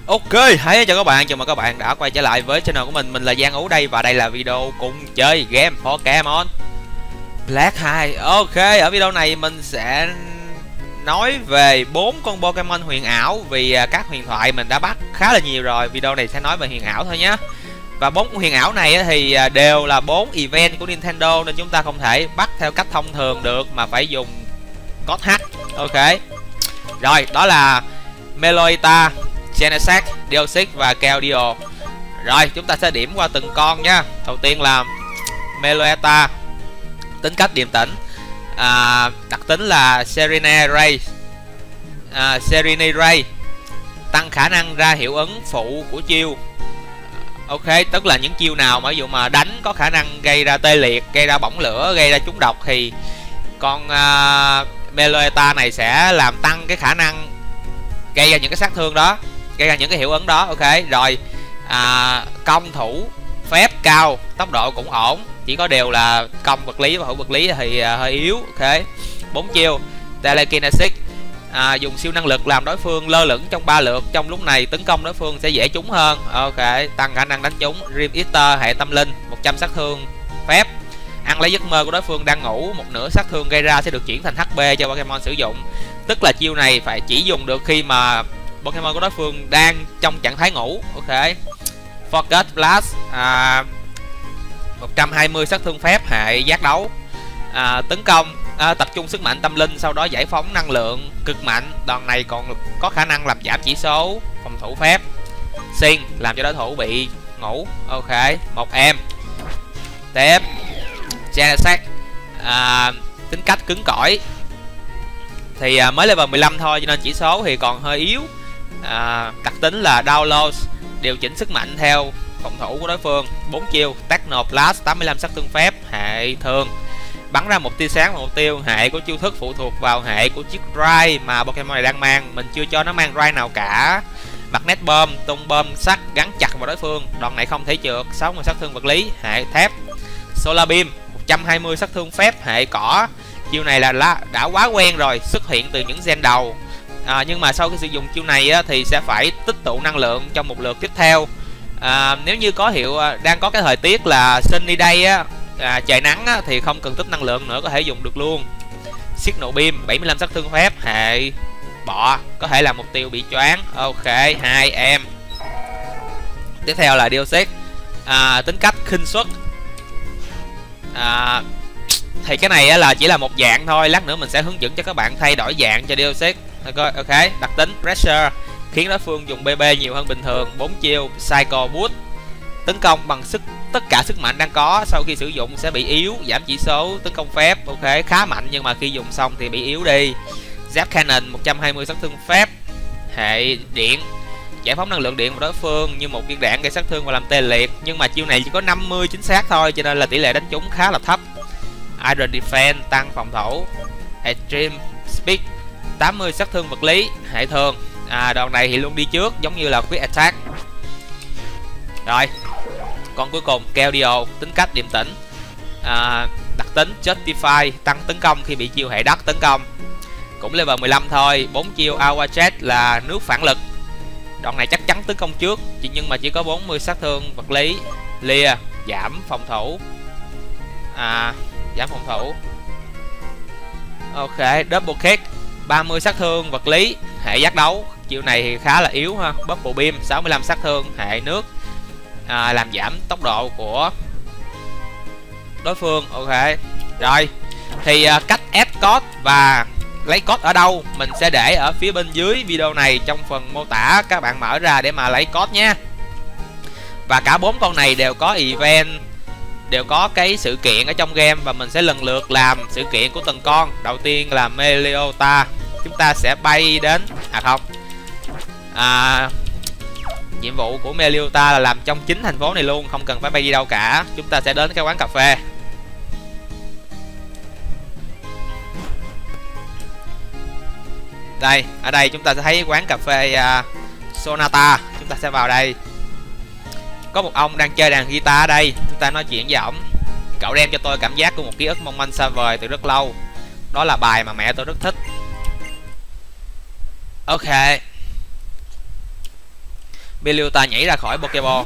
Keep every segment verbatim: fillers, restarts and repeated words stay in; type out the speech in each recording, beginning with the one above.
Ok, hãy chào các bạn, chào mừng các bạn đã quay trở lại với channel của mình. Mình là Giang Ú đây và đây là video cùng chơi game Pokemon Black hai. Ok, ở video này mình sẽ nói về bốn con Pokemon huyền ảo, vì các huyền thoại mình đã bắt khá là nhiều rồi. Video này sẽ nói về huyền ảo thôi nhé. Và bốn con huyền ảo này thì đều là bốn event của Nintendo, nên chúng ta không thể bắt theo cách thông thường được mà phải dùng code hack. Ok. Rồi, đó là Meloetta, Genesect, Deoxys và Keldeo. Rồi, chúng ta sẽ điểm qua từng con nha. Đầu tiên là Meloetta, tính cách điềm tĩnh, à, đặc tính là Serene Ray, à, Serene Ray tăng khả năng ra hiệu ứng phụ của chiêu. Ok, tức là những chiêu nào mà ví dụ mà đánh có khả năng gây ra tê liệt, gây ra bỏng lửa, gây ra trúng độc thì con uh, Meloetta này sẽ làm tăng cái khả năng gây ra những cái sát thương đó, gây ra những cái hiệu ứng đó. Ok, rồi à, công thủ phép cao, tốc độ cũng ổn, chỉ có điều là công vật lý và hữu vật lý thì à, hơi yếu. Ok, bốn chiêu. Telekinesis, à, dùng siêu năng lực làm đối phương lơ lửng trong ba lượt, trong lúc này tấn công đối phương sẽ dễ trúng hơn. Ok, tăng khả năng đánh trúng. Dream Eater, hệ tâm linh, một trăm sát thương phép, ăn lấy giấc mơ của đối phương đang ngủ, một nửa sát thương gây ra sẽ được chuyển thành hát pê cho Pokemon sử dụng. Tức là chiêu này phải chỉ dùng được khi mà Pokemon của đối phương đang trong trạng thái ngủ. Ok. Focus Blast, à, một trăm hai mươi sát thương phép, hệ giác đấu, à, tấn công, à, tập trung sức mạnh tâm linh, sau đó giải phóng năng lượng cực mạnh. Đòn này còn có khả năng làm giảm chỉ số phòng thủ phép. Xin làm cho đối thủ bị ngủ. Ok, một em. Tiếp Genesect, à, tính cách cứng cỏi, thì à, mới level mười lăm thôi cho nên chỉ số thì còn hơi yếu. À, đặc tính là download, điều chỉnh sức mạnh theo phòng thủ của đối phương. bốn chiêu. Technoblast, tám mươi lăm sát thương phép, hệ thường, bắn ra một tia sáng vào mục tiêu. Hệ của chiêu thức phụ thuộc vào hệ của chiếc Rai mà Pokemon này đang mang. Mình chưa cho nó mang Rai nào cả. Magnet Bomb, tung bom sắt gắn chặt vào đối phương. Đòn này không thể trượt, sáu mươi sát thương vật lý, hệ thép. Solar Beam, một trăm hai mươi sát thương phép, hệ cỏ. Chiêu này là đã quá quen rồi, xuất hiện từ những gen đầu. À, nhưng mà sau khi sử dụng chiêu này á, thì sẽ phải tích tụ năng lượng trong một lượt tiếp theo. À, nếu như có hiệu đang có cái thời tiết là sunny day á, à, trời nắng á, thì không cần tích năng lượng nữa, có thể dùng được luôn. Signal Beam, bảy mươi lăm sát thương phép, hệ bọ, có thể làm mục tiêu bị choáng. Ok, hai em. Tiếp theo là Deoxys, à, tính cách khinh suất, à, thì cái này là chỉ là một dạng thôi, lát nữa mình sẽ hướng dẫn cho các bạn thay đổi dạng cho Deoxys. Ok, đặc tính Pressure, khiến đối phương dùng bê bê nhiều hơn bình thường. bốn chiêu. Cycle Boost, tấn công bằng sức tất cả sức mạnh đang có, sau khi sử dụng sẽ bị yếu, giảm chỉ số tấn công phép. Ok, khá mạnh nhưng mà khi dùng xong thì bị yếu đi. Zap Cannon, một trăm hai mươi sát thương phép, hệ điện, giải phóng năng lượng điện của đối phương như một viên đạn gây sát thương và làm tê liệt, nhưng mà chiêu này chỉ có năm mươi chính xác thôi cho nên là tỷ lệ đánh trúng khá là thấp. Iron Defense, tăng phòng thủ. Extreme Speed, tám mươi sát thương vật lý, hệ thường, à, đòn này thì luôn đi trước giống như là Quick Attack. Rồi, con cuối cùng Keldeo, tính cách điềm tĩnh, à, đặc tính Justify, tăng tấn công khi bị chiêu hệ đất tấn công, cũng level mười lăm thôi. bốn chiêu. Aqua Jet là nước phản lực, đòn này chắc chắn tấn công trước nhưng mà chỉ có bốn mươi sát thương vật lý. Lia, giảm phòng thủ, à, giảm phòng thủ. Ok, Double Kick, ba mươi sát thương vật lý, hệ giác đấu, chiêu này thì khá là yếu ha. Bubble Beam, sáu mươi lăm sát thương, hệ nước, à, làm giảm tốc độ của đối phương. Ok, rồi thì à, cách add code và lấy code ở đâu mình sẽ để ở phía bên dưới video này trong phần mô tả, các bạn mở ra để mà lấy code nha. Và cả bốn con này đều có event, đều có cái sự kiện ở trong game và mình sẽ lần lượt làm sự kiện của từng con. Đầu tiên là Meloetta, chúng ta sẽ bay đến, à không, à, nhiệm vụ của Meloetta là làm trong chính thành phố này luôn, không cần phải bay đi đâu cả. Chúng ta sẽ đến cái quán cà phê. Đây, ở đây chúng ta sẽ thấy quán cà phê uh, Sonata. Chúng ta sẽ vào đây. Có một ông đang chơi đàn guitar ở đây, chúng ta nói chuyện với ổng. Cậu đem cho tôi cảm giác của một ký ức mong manh xa vời từ rất lâu. Đó là bài mà mẹ tôi rất thích. Ok. Meloetta nhảy ra khỏi Pokeball.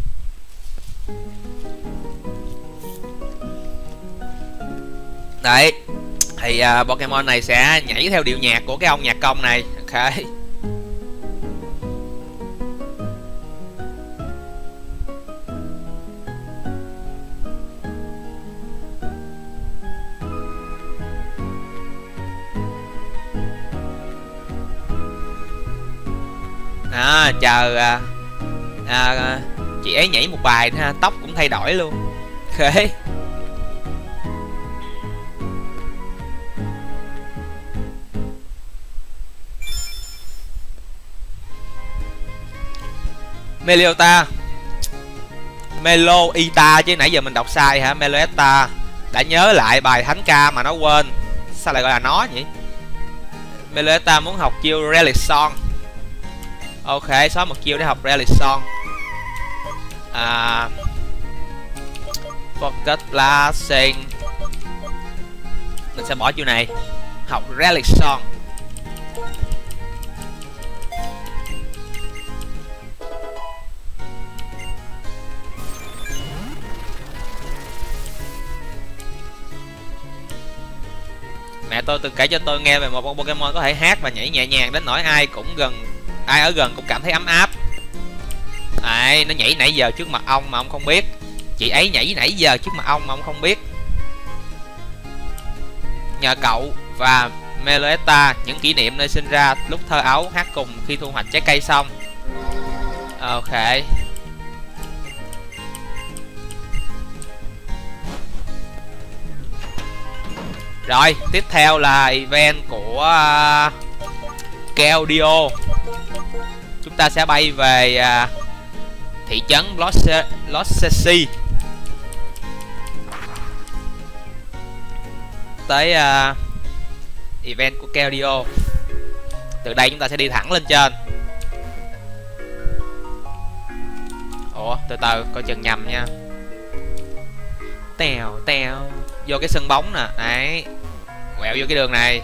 Đấy, thì uh, Pokemon này sẽ nhảy theo điệu nhạc của cái ông nhạc công này. Ok. À, chờ à, à, chị ấy nhảy một bài ha, tóc cũng thay đổi luôn. Ok. Meloetta, Meloetta chứ nãy giờ mình đọc sai hả? Meloetta đã nhớ lại bài thánh ca mà nó quên, sao lại gọi là nó nhỉ? Meloetta muốn học chiêu Relic Song. Ok, xóa một chiêu để học Relic Song. À, Focus Blasting, mình sẽ bỏ chiêu này, học Relic Song. Mẹ tôi từng kể cho tôi nghe về một con Pokemon có thể hát và nhảy nhẹ nhàng đến nỗi ai cũng gần ai ở gần cũng cảm thấy ấm áp. Đấy, nó nhảy nãy giờ trước mặt ông mà ông không biết. Chị ấy nhảy nãy giờ trước mặt ông mà ông không biết. Nhờ cậu và Meloetta những kỷ niệm nơi sinh ra, lúc thơ ấu, hát cùng khi thu hoạch trái cây xong. Ok. Rồi, tiếp theo là event của uh, Keldeo. Chúng ta sẽ bay về uh, thị trấn Lossesi, tới uh, event của Keldeo. Từ đây chúng ta sẽ đi thẳng lên trên. Ủa, từ từ, coi chừng nhầm nha. Tèo, tèo. Vô cái sân bóng nè, đấy. Quẹo vô cái đường này.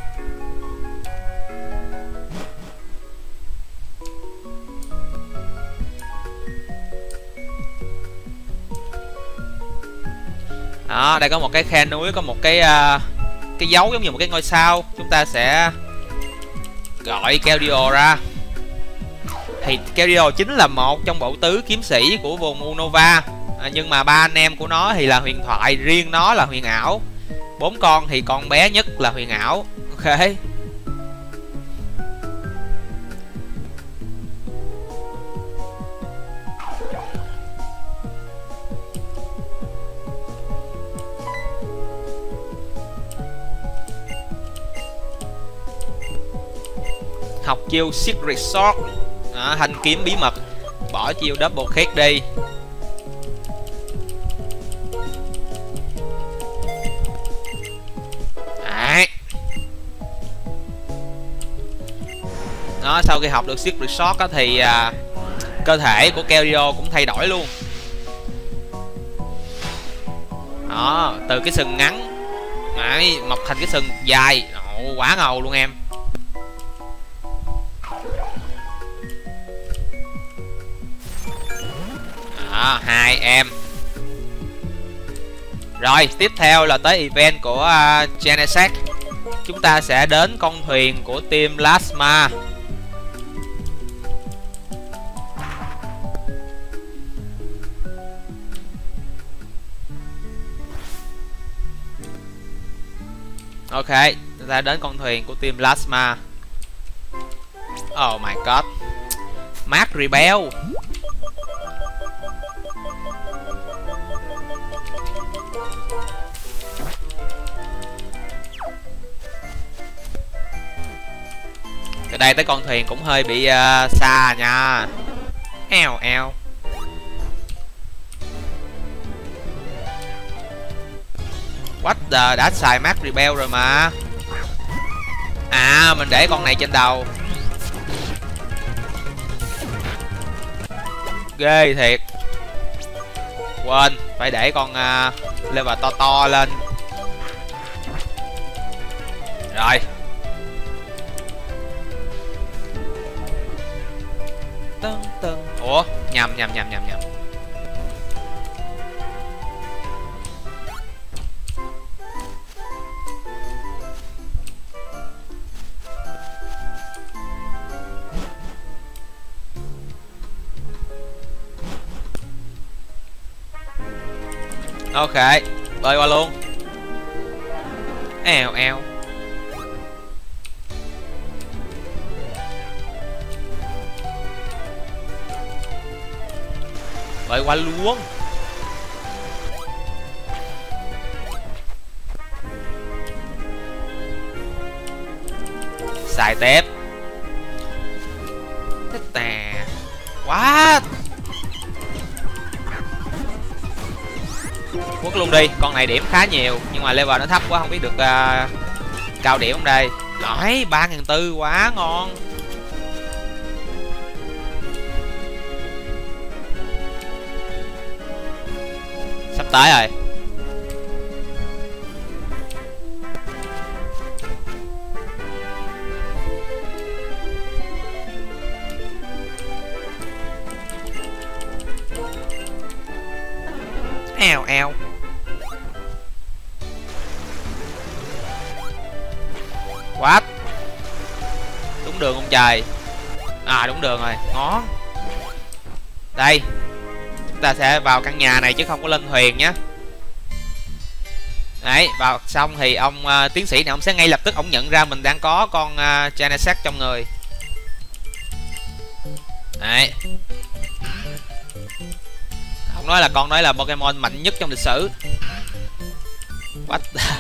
Đó, đây có một cái khe núi, có một cái uh, cái dấu giống như một cái ngôi sao. Chúng ta sẽ gọi Keldeo ra. Thì Keldeo chính là một trong bộ tứ kiếm sĩ của vùng Unova. À, nhưng mà ba anh em của nó thì là huyền thoại, riêng nó là huyền ảo. Bốn con thì con bé nhất là huyền ảo. Ok. Học chiêu Secret Sword, à, thanh kiếm bí mật. Bỏ chiêu Double Kick đi. Đấy. Đó, sau khi học được Secret Sword á, thì à, cơ thể của Keldeo cũng thay đổi luôn. Đó, từ cái sừng ngắn đấy, mọc thành cái sừng dài. Ồ, quá ngầu luôn em. Đó, hai em. Rồi, tiếp theo là tới event của uh, Genesect. Chúng ta sẽ đến con thuyền của team Plasma. Ok, chúng ta đến con thuyền của team Plasma. Oh my god. Mark Rebel. Từ đây tới con thuyền cũng hơi bị uh, xa nha. Eo eo. What the, đã xài Mark Rebel rồi mà. À, mình để con này trên đầu. Ghê thiệt. Quên, phải để con uh, level to to lên. Rồi. tưng tưng. Ủa nhầm nhầm nhầm nhầm nhầm. Ok, bơi qua luôn. Eo eo. Bơi qua luôn. Xài tép. Thế tà. Quá. Quất luôn đi, con này điểm khá nhiều nhưng mà level nó thấp quá, không biết được uh, cao điểm không đây. Nói ba ngàn tư quá ngon. Sắp tới rồi. Eo eo. What? Đúng đường không trời? À đúng đường rồi, ngon. Đây, chúng ta sẽ vào căn nhà này chứ không có lên thuyền nhé. Đấy, vào xong thì ông uh, tiến sĩ này ông sẽ ngay lập tức ông nhận ra mình đang có con uh, Genesect trong người. Đấy. Ông nói là con nói là Pokemon mạnh nhất trong lịch sử. What?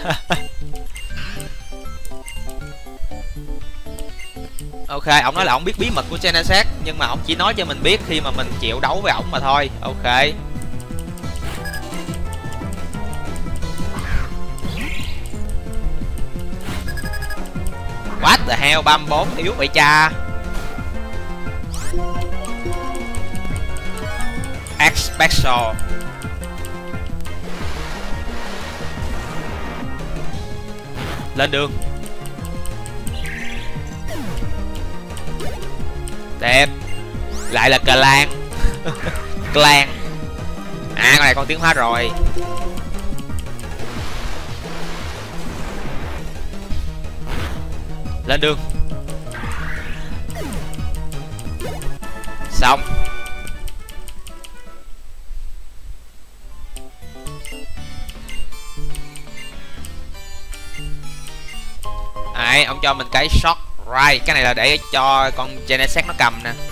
Ok, ông nói là ông biết bí mật của Genesect nhưng mà ông chỉ nói cho mình biết khi mà mình chịu đấu với ổng mà thôi. Ok. What the hell, ba mươi bốn yếu vậy cha. Special. Lên đường. Đẹp. Lại là clan. Clan. À con này con tiến hóa rồi. Lên đường. Xong. Đấy, ông cho mình cái shot right. Cái này là để cho con Genesect nó cầm nè.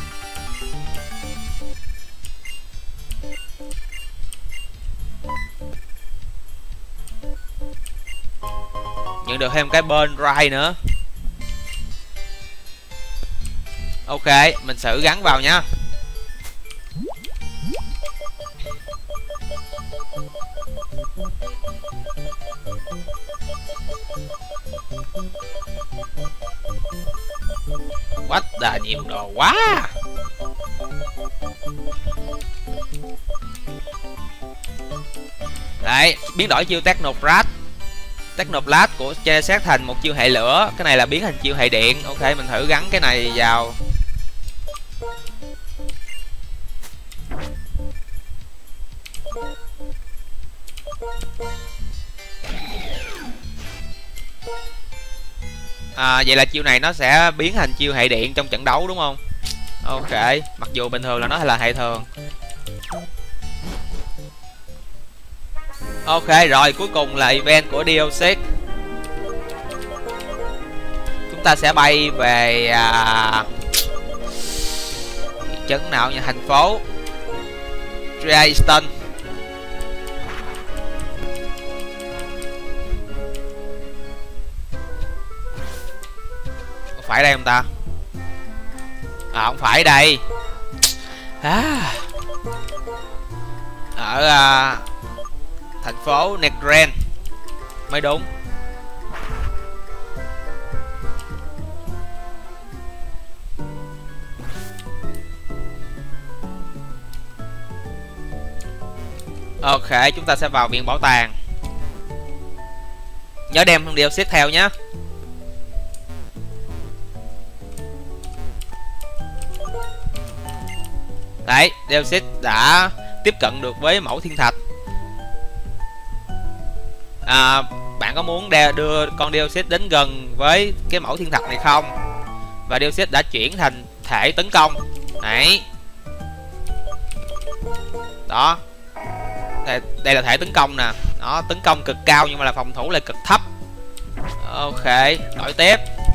Nhận được thêm cái bên right nữa. Ok, mình xử gắn vào nhá. What the, nhiều đồ quá. Đấy, biến đổi chiêu Technoblast. Technoblast của Genesect thành một chiêu hệ lửa. Cái này là biến thành chiêu hệ điện. Ok, mình thử gắn cái này vào. À, vậy là chiêu này nó sẽ biến thành chiêu hệ điện trong trận đấu đúng không? Ok, mặc dù bình thường là nó là hệ thường. Ok rồi, cuối cùng là event của Deoxys. Chúng ta sẽ bay về à... trấn nào nha, thành phố Dresden. Phải đây không ta? À không phải đây. À. Ở à, thành phố Negren mới đúng. Ok, chúng ta sẽ vào viện bảo tàng. Nhớ đem Deoxys theo nhé. Đấy, Deoxys đã tiếp cận được với mẫu thiên thạch. À, bạn có muốn đưa con Deoxys đến gần với cái mẫu thiên thạch này không? Và Deoxys đã chuyển thành thể tấn công. Đấy. Đó. Đây, đây là thể tấn công nè. Đó, tấn công cực cao nhưng mà là phòng thủ lại cực thấp. Ok, đổi tiếp.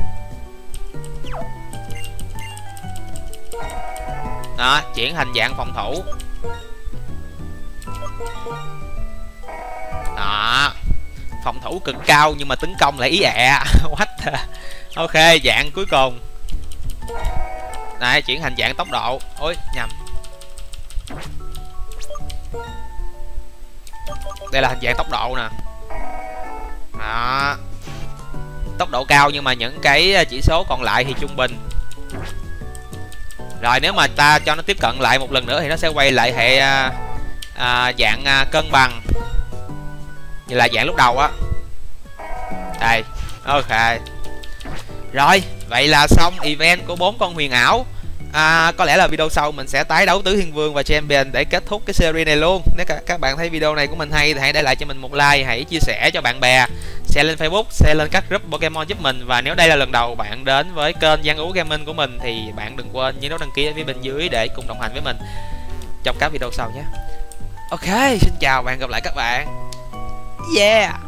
Đó, chuyển thành dạng phòng thủ. Đó, phòng thủ cực cao nhưng mà tấn công lại ý ẹ. What the... Ok, dạng cuối cùng. Đây, chuyển thành dạng tốc độ. Ôi, nhầm. Đây là hình dạng tốc độ nè. Đó, tốc độ cao nhưng mà những cái chỉ số còn lại thì trung bình. Rồi nếu mà ta cho nó tiếp cận lại một lần nữa thì nó sẽ quay lại hệ à, à, dạng à, cân bằng như là dạng lúc đầu á. Đây, ok. Rồi, vậy là xong event của bốn con huyền ảo. À, có lẽ là video sau mình sẽ tái đấu Tứ Thiên Vương và Champion để kết thúc cái series này luôn. Nếu các bạn thấy video này của mình hay thì hãy để lại cho mình một like, hãy chia sẻ cho bạn bè, share lên Facebook, share lên các group Pokemon giúp mình. Và nếu đây là lần đầu bạn đến với kênh Giang Ú Gaming của mình thì bạn đừng quên nhấn nút đăng ký ở phía bên dưới để cùng đồng hành với mình trong các video sau nhé. Ok, xin chào và hẹn gặp lại các bạn. Yeah.